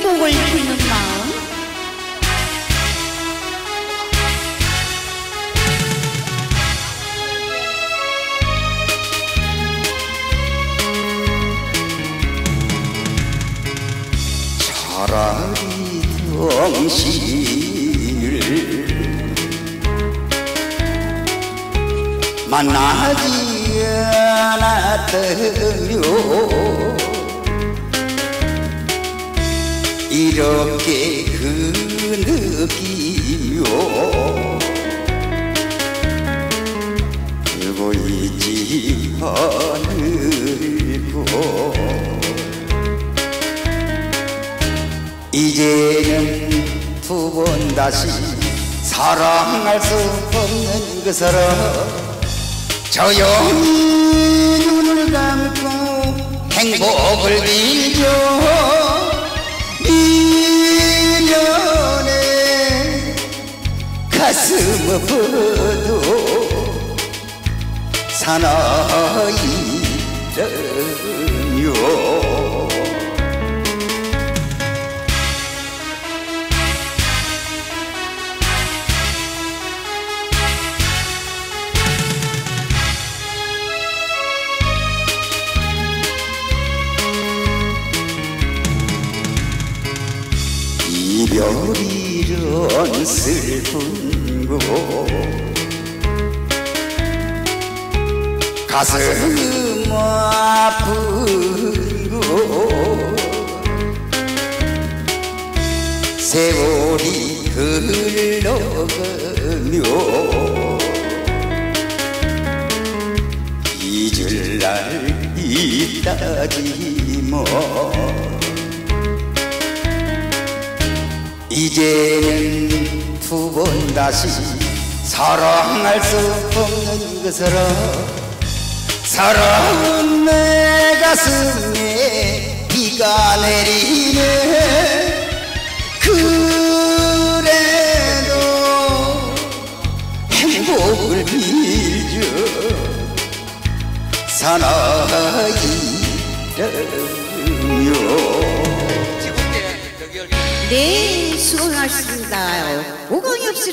행복을 빌는 마음. 차라리 당신을 만나지 않았다며 이렇게 그 느낌요 알고 있지 않을고 이제는 두 번 다시 사랑할 수 없는 그 사람 조용히 눈을 감고 행복을 빌죠. 미련에 가슴 아파도 사나이라며 이별이란 슬픈 곳 가슴 아픈 곳 세월이 흘러가며 잊을 날 있다지만 이제는 두 번 다시 사랑할 수 없는 그 사랑은 내 가슴에 비가 내리네. 그래도 행복을 빌죠. 사나이라며. 네, 수고하셨습니다. 오광엽 씨.